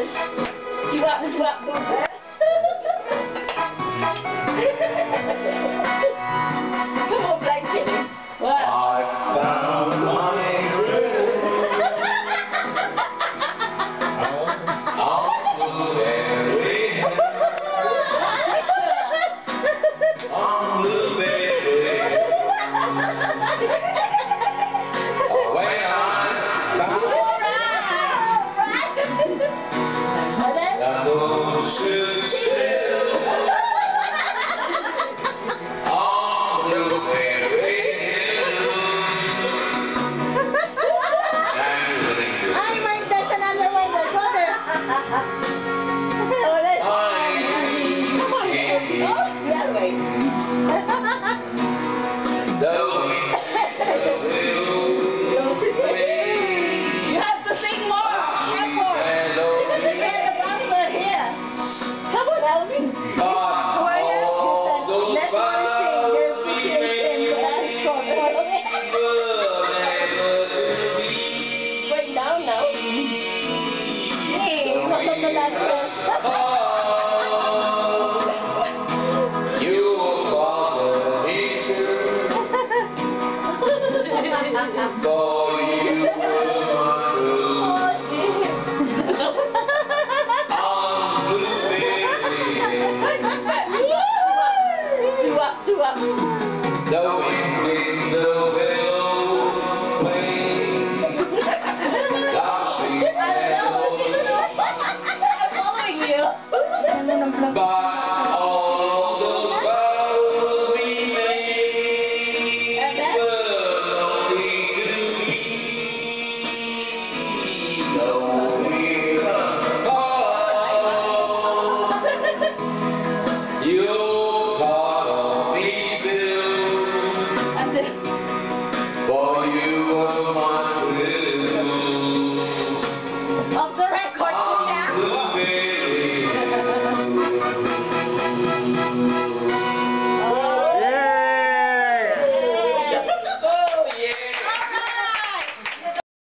is. Chewap, boop. Come on, Black Kitty. What? I found my blueberry on blueberry. When I found the bush still on blueberry. I might that's another one. That's water. Oh, that's come on, oh, the other way. You have to sing more. Effort. Get the bumper here. Come on, Alvin. How are you? Let's one sing. There's the Wait down now. Hey, welcome to that.